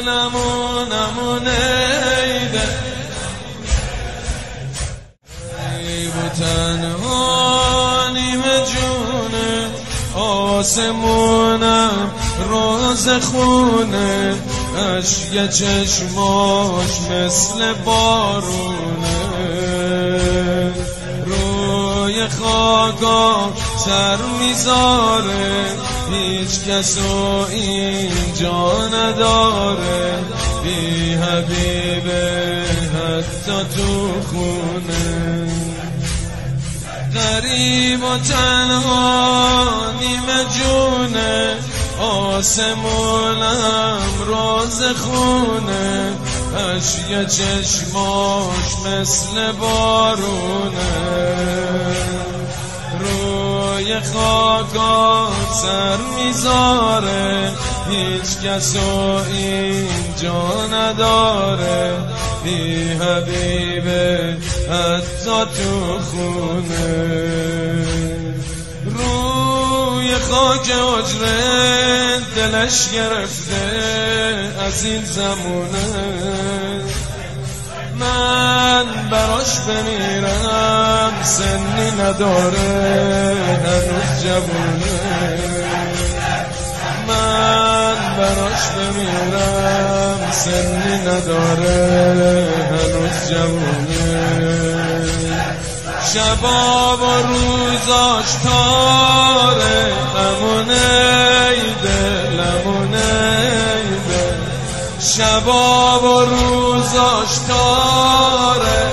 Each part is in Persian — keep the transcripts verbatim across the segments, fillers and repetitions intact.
نمون نمون ایده ای بو تنها نیمه جونه آسمونم روز خونه اشک چشماش مثل بارونه روی خاکا سر میذاره هیچ کسو اینجا نداره بی حبیبه حتی تو خونه غریب و تنها نیمه جونه آسمونم روز خونه اشک چشماش مثل بارونه روی خاکا سر میذاره هیچ کسو اینجا نداره بی حبیبه حتی تو خونه روی خاک حجره دلش گرفته از این زمونه من براش بمیرم سنی نداره هنوز جوونه من براش بمیرم سنی نداره هنوز جوونه شباب و روزاش تاره لمونه ایده لمونه ایده شباب و روزاش تاره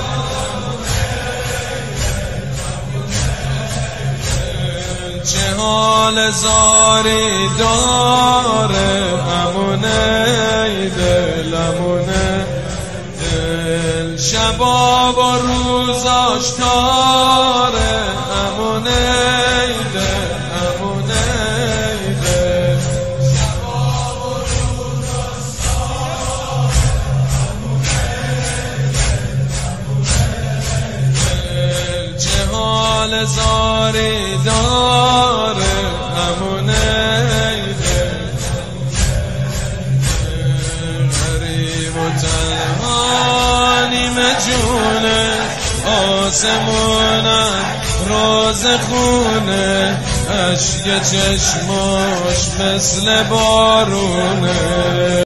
چه حال زاری داره لمونه ایده لمونه دل شباب و روزاش تاره امونه ایده امونه ایده شباب و روزاش تاره چه حال زاری داره امونه ایده غریب و تنها نیمه جونه آسمونم روز خونه اشک چشماش مثل بارونه